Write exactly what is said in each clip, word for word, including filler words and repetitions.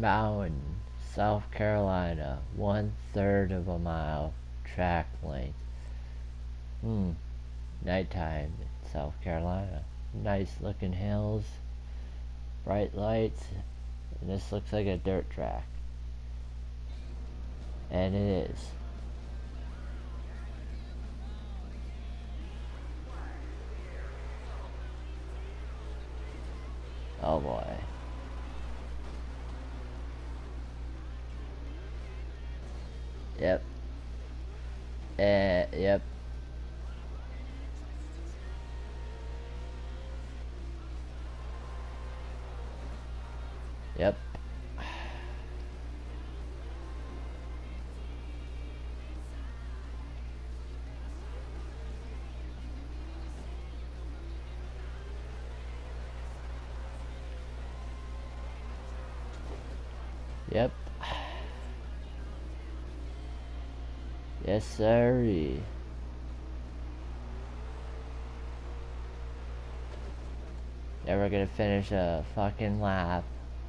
Mountain, South Carolina. One third of a mile track length. Hmm. Nighttime in South Carolina. Nice looking hills. Bright lights. And this looks like a dirt track. And it is. Oh boy. Yep. Uh, yep. Yep. Yep. Yes, sir. Never gonna finish a fucking lap.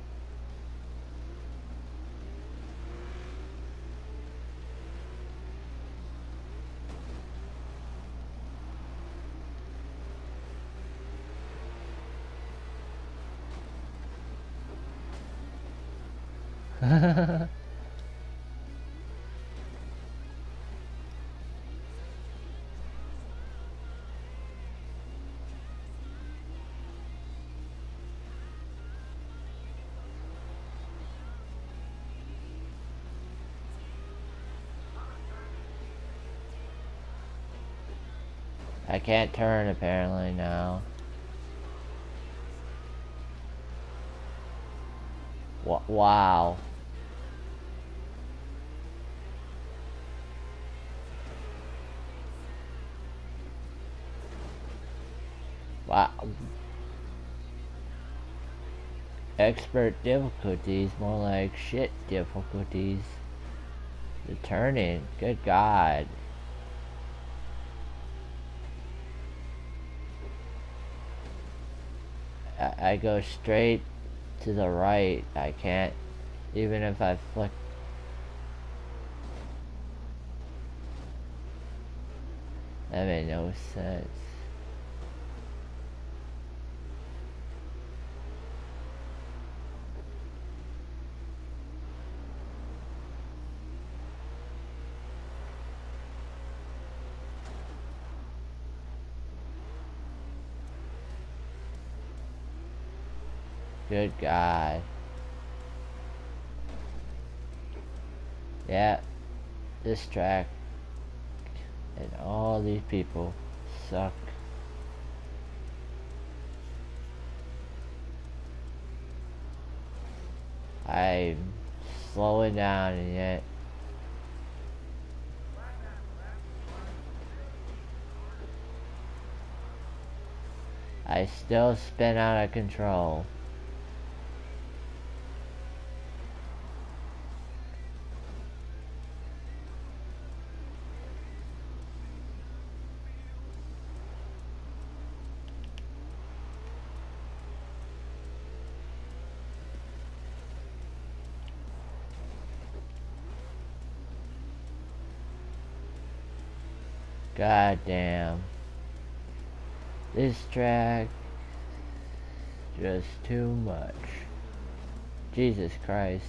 I can't turn apparently now. W wow. Wow. Expert difficulties, more like shit difficulties. The turning, good God. I, I go straight to the right. I can't, even if I flick. That made no sense. Good God. Yeah, this track and all these people suck. I'm slowing down and yet I still spin out of control. God damn. This track just too much. Jesus Christ.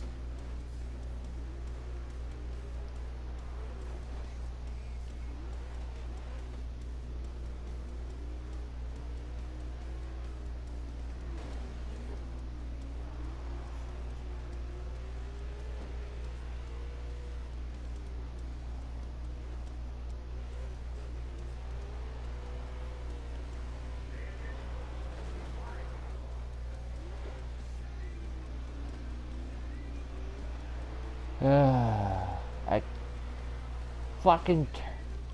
I fucking t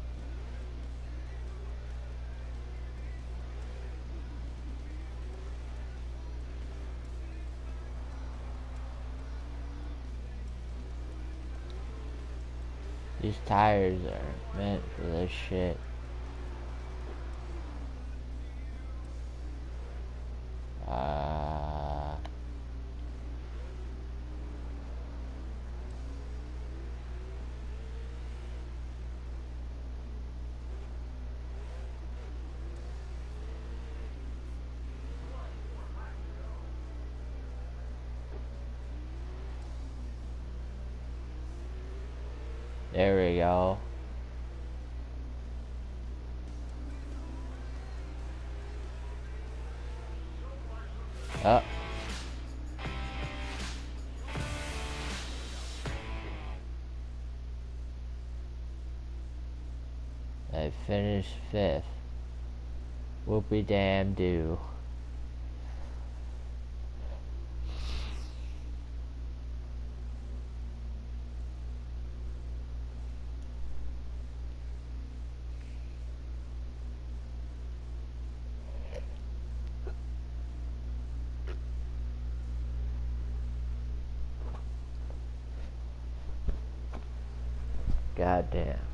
These tires are meant for this shit. Uh There we go. Up. I finished fifth. Whoopie damn do. Goddamn.